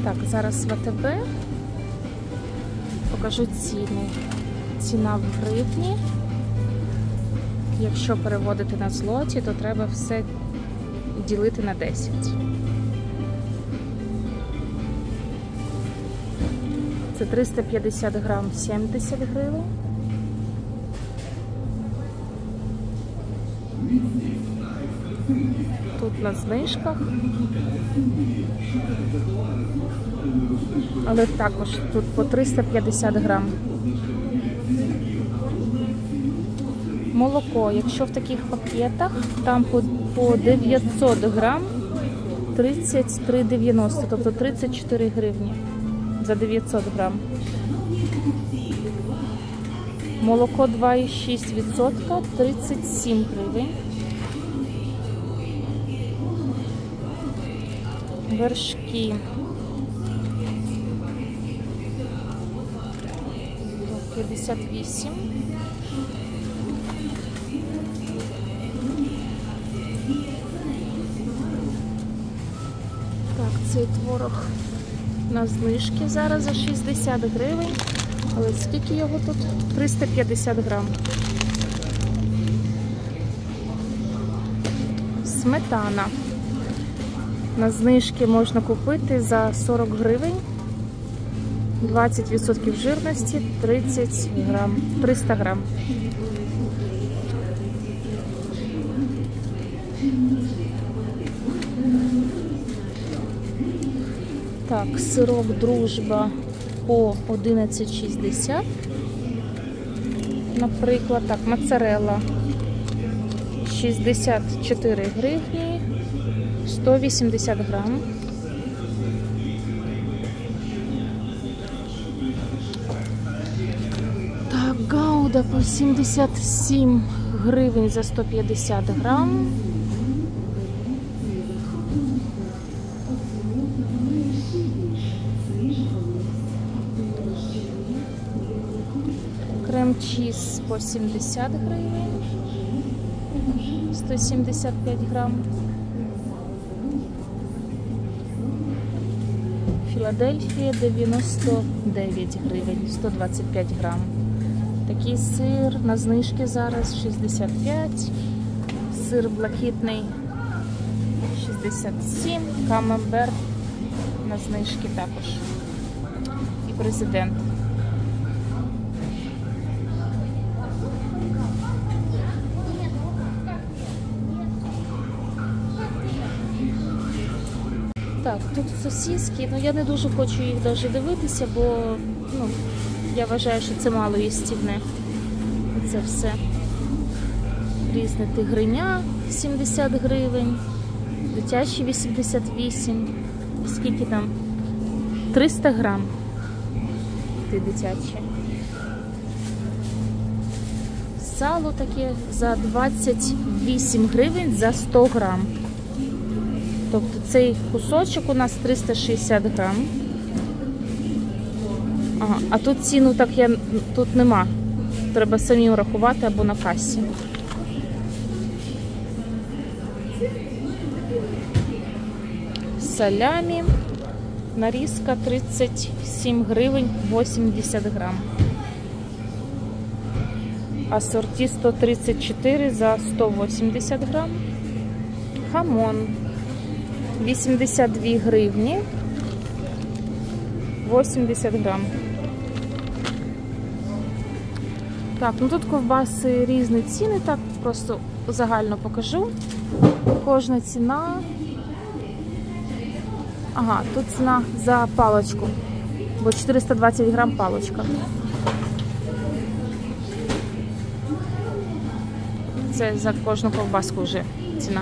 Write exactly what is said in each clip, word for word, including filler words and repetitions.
Так, зараз в АТБ покажу ціни. Ціна в гривні. Якщо переводити на злоті, то треба все ділити на десять. Це триста п'ятдесят грам, сімдесят гривень. Тут на знижках. Але також тут по триста п'ятдесят грам. Молоко, якщо в таких пакетах, там по, по дев'ятсот грам тридцять три дев'яносто, тобто тридцять чотири гривні за дев'ятсот грам. Молоко два і шість відсотка, тридцять сім гривень. Вершки п'ятдесят вісім. Так, цей творог на знижки зараз за шістдесят гривень. Але скільки його тут? триста п'ятдесят грам. Сметана. На знижки можна купити за сорок гривень. двадцять відсотків жирності, тридцять грам, триста грам. Так, сирок Дружба по одинадцять шістдесят. Наприклад, так, моцарелла шістдесят чотири гривні, сто вісімдесят грам. Так, гауда по сімдесят сім гривень за сто п'ятдесят грам. Крем-чіз по сімдесят гривень, сто сімдесят п'ять грам. Філадельфія дев'яносто дев'ять гривень, сто двадцять п'ять грам. Такий сир на знижки зараз шістдесят п'ять. Сир блакитний шістдесят сім. Камембер на знижки також. І Президент. Так, тут сосиски, ну я не дуже хочу їх навіть дивитися, бо ну, я вважаю, що це мало їстівне. Це все. Різне тигриня сімдесят гривень, дитячі вісімдесят вісім. Скільки там? триста грам. Ти дитячі. Сало таке за двадцять вісім гривень за сто грам. Тобто цей кусочок у нас триста шістдесят грам. Ага, а тут ціну так я тут нема. Треба самі рахувати або на касі. Салямі. Нарізка тридцять сім гривень вісімдесят грам. Асорті сто тридцять чотири за сто вісімдесят грам. Хамон. вісімдесят дві гривні, вісімдесят грам. Так, ну тут ковбаси різні ціни, так просто загально покажу. Кожна ціна. Ага, тут ціна за палочку, бо чотириста двадцять грам палочка. Це за кожну ковбаску вже ціна.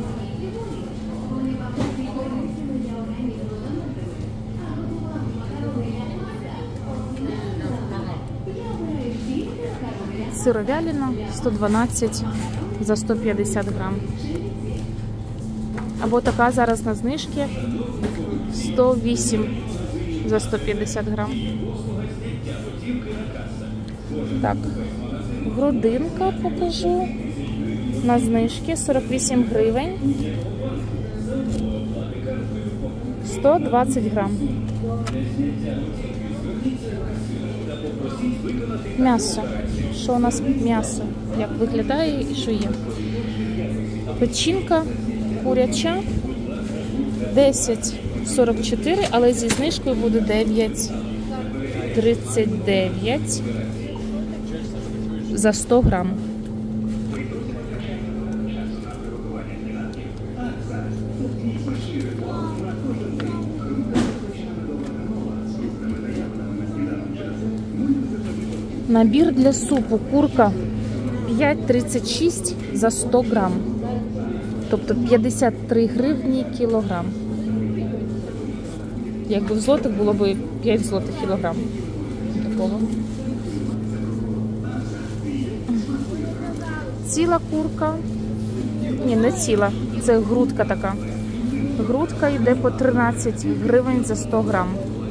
Сировялина сто дванадцять за сто п'ятдесят грам. Або така зараз на знижці сто вісім за сто п'ятдесят грам. Так, грудинка покажу. На знижці сорок вісім гривень. сто двадцять грам. М'ясо. Що у нас м'ясо? Як виглядає і що є? Печінка куряча десять сорок чотири, але зі знижкою буде дев'ять тридцять дев'ять за сто грам. Набір для супу курка п'ять тридцять шість за сто грам. Тобто п'ятдесят три гривні кілограм. Якби в злотих було б п'ять злотих кілограм. Такого. Ціла курка. Ні, не ціла. Це грудка така. Грудка йде по тринадцять гривень за сто грам.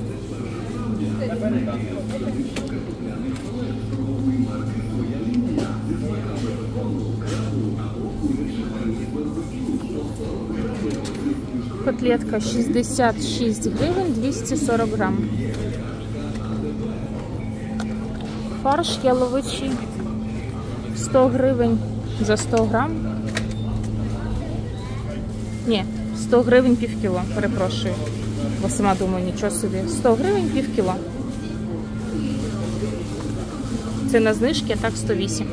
Котлетка шістдесят шість гривень двісті сорок грам. Фарш яловичий сто гривень за сто грам. Ні, сто гривень пів кіло, перепрошую. Бо сама думаю, нічого собі. сто гривень пів кіло. Це на знижки, а так сто вісім.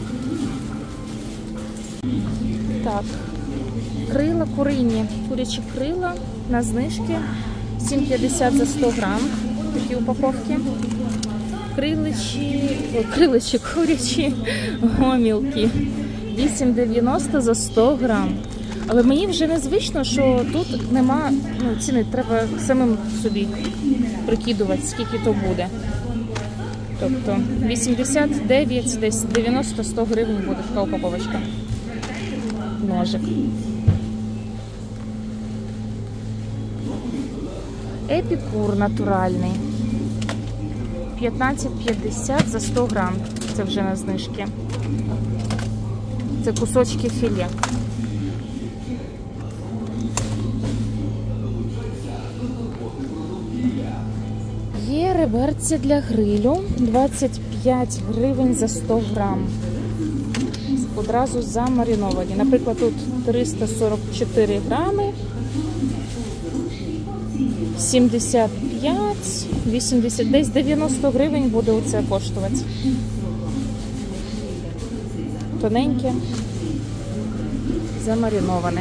Так. Крила курині. Курячі крила на знижки сім п'ятдесят за сто грам. Такі упаковки. Криличі, о, криличі курячі гомілки вісім дев'яносто за сто грам. Але мені вже незвично, що тут нема, ну, ціни, треба самим собі прикидувати, скільки то буде. Тобто вісімдесят дев'ять, десь дев'яносто сто гривень буде така упаковочка. Ножик. Епікур натуральний. п'ятнадцять п'ятдесят за сто грам. Це вже на знижки. Це кусочки філе. Є реберці для грилю. двадцять п'ять гривень за сто грам. Одразу замариновані. Наприклад, тут триста сорок чотири грами. сімдесят п'ять, вісімдесят, десь дев'яносто гривень буде оце коштувати. Тоненьке, замариноване.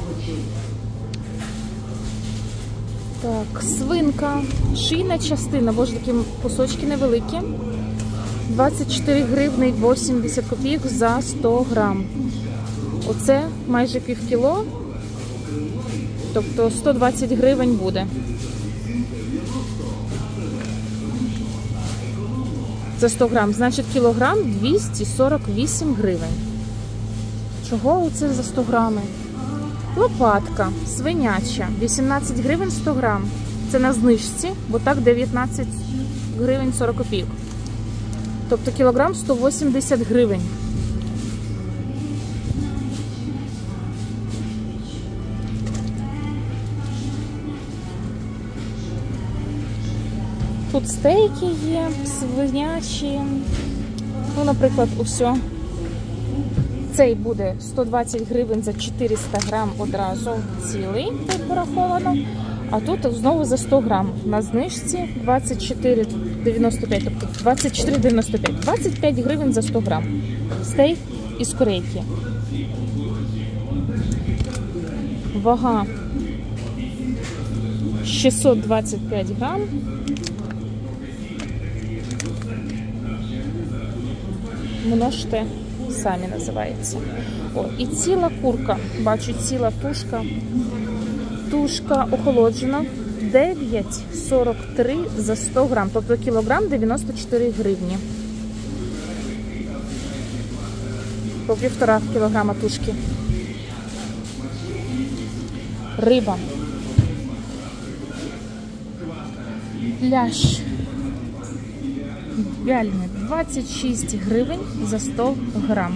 Так, свинка, шийна частина, бо ж такі кусочки невеликі. двадцять чотири гривні вісімдесят копійок за сто грам. Оце майже пів кіло, тобто сто двадцять гривень буде. За сто грам, значить кілограм двісті сорок вісім гривень. Чого це за сто грами? Лопатка свиняча, вісімнадцять гривень сто грам. Це на знижці, бо так дев'ятнадцять гривень сорок копійок. Тобто кілограм сто вісімдесят гривень. Тут стейки є, свинячі. Ну, наприклад, усе. Цей буде сто двадцять гривень за чотириста грам одразу цілий, тут пораховано. А тут знову за сто грам. На знижці двадцять чотири дев'яносто п'ять, тобто двадцять чотири дев'яносто п'ять. двадцять п'ять гривень за сто грам. Стейк із корейки. Вага шістсот двадцять п'ять грам. Множте самі називається. О, і ціла курка. Бачу, ціла тушка. Тушка охолоджена. дев'ять сорок три за сто грам. Тобто кілограм дев'яносто чотири гривні. По півтора кілограма тушки. Риба. Лящ. Вяльний двадцять шість гривень за сто грам.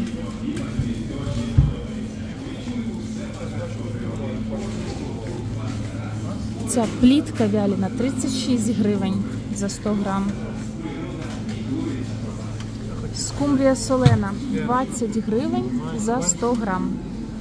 Ця плітка вялена тридцять шість гривень за сто грам. Скумбрія солена двадцять гривень за сто грам.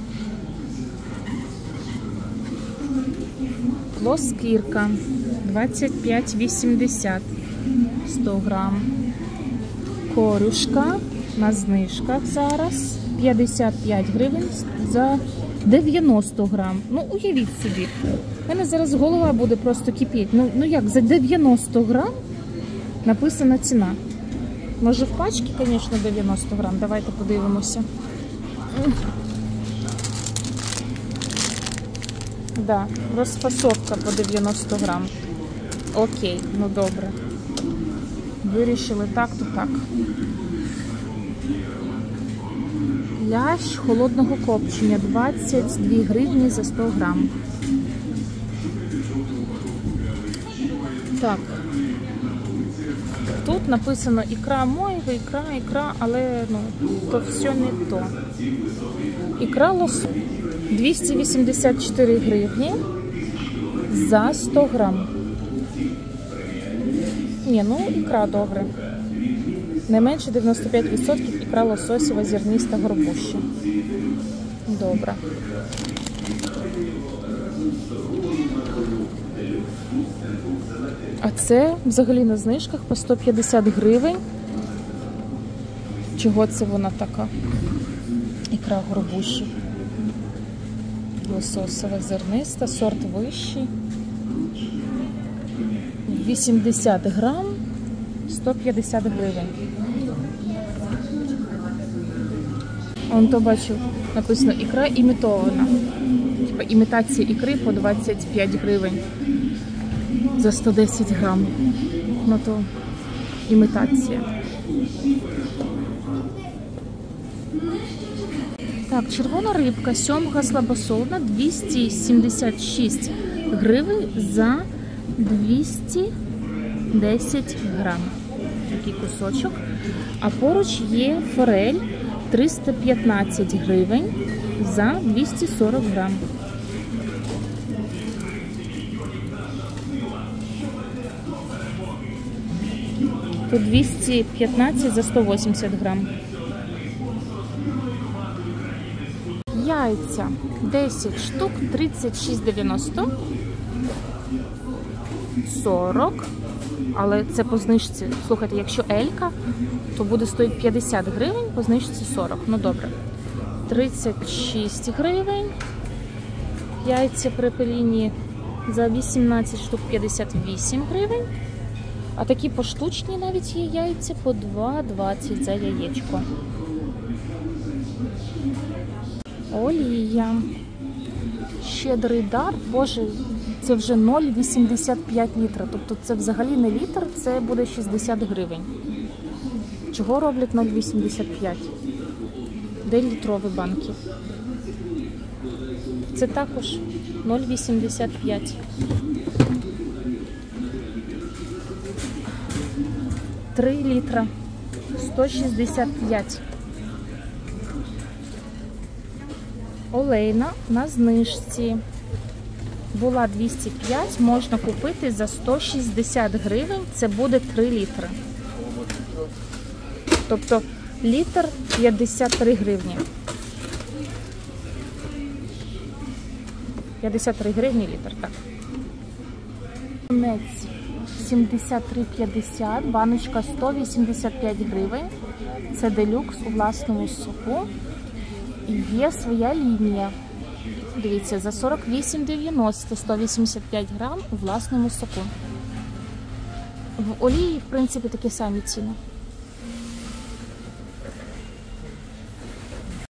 Плоскірка двадцять п'ять вісімдесят сто грам. Корюшка на знижках зараз п'ятдесят п'ять гривень за дев'яносто грам. Ну, уявіть собі. У мене зараз голова буде просто кипіти. Ну, ну як, за дев'яносто грам написана ціна. Може в пачці, звісно, дев'яносто грам. Давайте подивимося. Да, розфасовка по дев'яносто грам. Окей, ну добре. Вирішили так, то так. Лящ холодного копчення двадцять дві гривні за сто грам. Так. Тут написано ікра мойва, ікра, ікра, але ну, то все не то. Ікра лосось двісті вісімдесят чотири гривні за сто грам. Ні, ну ікра добре. Не менше дев'яносто п'ять відсотків ікра лососєва зерниста горбуща. Добре. А це взагалі на знижках по сто п'ятдесят гривень. Чого це вона така? Ікра горбуща. Лососова зерниста, сорт вищий. вісімдесят грам, сто п'ятдесят гривень. Он то бачу, написано ікра імітована. Типа імітація ікри по двадцять п'ять гривень за сто десять грам. Ну то імітація. Так, червона рибка, сьомга слабосолна, двісті сімдесят шість гривень за двісті десять грам. Такий кусочок. А поруч є форель триста п'ятнадцять гривень за двісті сорок грам. Тут двісті п'ятнадцять за сто вісімдесят грам. Яйця десять штук, тридцять шість дев'яносто. сорок. Але це по знижці. Слухайте, якщо елька, то буде стоїть п'ятдесят гривень, по знижці сорок. Ну добре. тридцять шість гривень. Яйця при пеліні за вісімнадцять штук п'ятдесят вісім гривень. А такі поштучні навіть є яйця по два двадцять за яєчко. Олія. Щедрий дар. Боже, це вже нуль вісімдесят п'ять літра. Тобто це взагалі не літр, це буде шістдесят гривень. Чого роблять нуль вісімдесят п'ять? Де літрові банки? Це також нуль вісімдесят п'ять. три літра. сто шістдесят п'ять. Олейна на знижці. Була двісті п'ять, можна купити за сто шістдесят гривень, це буде три літри. Тобто літр п'ятдесят три гривні. п'ятдесят три гривні літр, так. Тунець сімдесят три п'ятдесят, баночка сто вісімдесят п'ять гривень. Це делюкс у власному соку. І є своя лінія. Дивіться, за сорок вісім дев'яносто, сто вісімдесят п'ять грам у власному соку. В олії, в принципі, такі самі ціни.